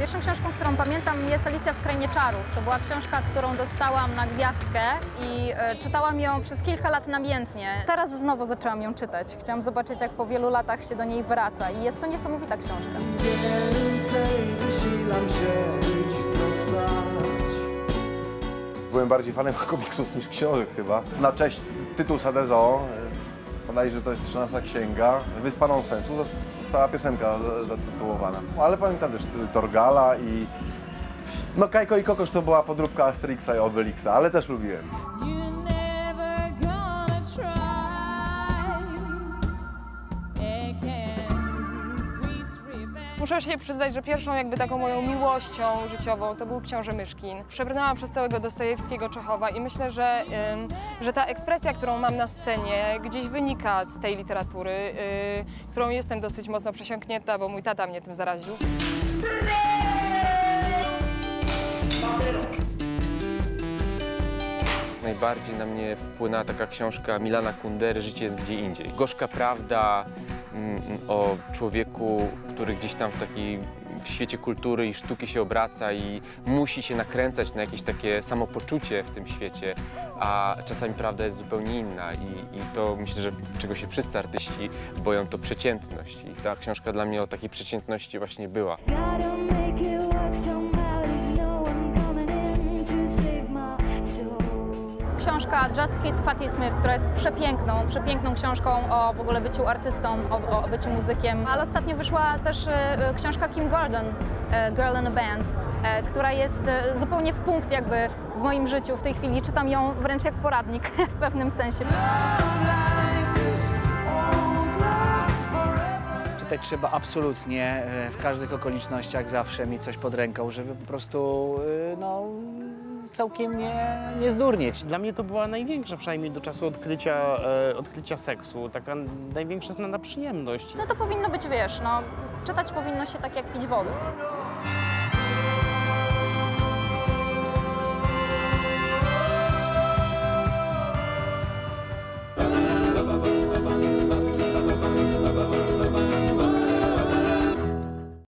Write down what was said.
Pierwszą książką, którą pamiętam, jest Alicja w Krainie Czarów. To była książka, którą dostałam na gwiazdkę i czytałam ją przez kilka lat namiętnie. Teraz znowu zaczęłam ją czytać. Chciałam zobaczyć, jak po wielu latach się do niej wraca i jest to niesamowita książka. Byłem bardziej fanem komiksów niż książek chyba. Na cześć tytuł Sadezo, podaje, że to jest 13 księga, Wyspa Nonsensu, została piosenka zatytułowana. Ale pamiętam też Torgala i... No Kajko i Kokosz to była podróbka Asterixa i Obelixa, ale też lubiłem. Muszę się przyznać, że pierwszą jakby taką moją miłością życiową to był Książę Myszkin. Przebrnęłam przez całego Dostojewskiego, Czechowa i myślę, że ta ekspresja, którą mam na scenie, gdzieś wynika z tej literatury, którą jestem dosyć mocno przesiąknięta, bo mój tata mnie tym zaraził. Najbardziej na mnie wpłynęła taka książka Milana Kundery „Życie jest gdzie indziej”. Gorzka prawda o człowieku, który gdzieś tam w świecie kultury i sztuki się obraca i musi się nakręcać na jakieś takie samopoczucie w tym świecie, a czasami prawda jest zupełnie inna i to myślę, że czego się wszyscy artyści boją, to przeciętność i ta książka dla mnie o takiej przeciętności właśnie była. Książka Just Kids Patti Smith, która jest przepiękną książką o w ogóle byciu artystą, o byciu muzykiem. Ale ostatnio wyszła też książka Kim Gordon, Girl in a Band, która jest zupełnie w punkt jakby w moim życiu w tej chwili. Czytam ją wręcz jak poradnik w pewnym sensie. Czytać trzeba absolutnie, w każdych okolicznościach zawsze mieć coś pod ręką, żeby po prostu no, całkiem nie zdurnieć. Dla mnie to była największa, przynajmniej do czasu odkrycia seksu, taka największa znana przyjemność. No to powinno być, wiesz, no, czytać powinno się tak jak pić wodę.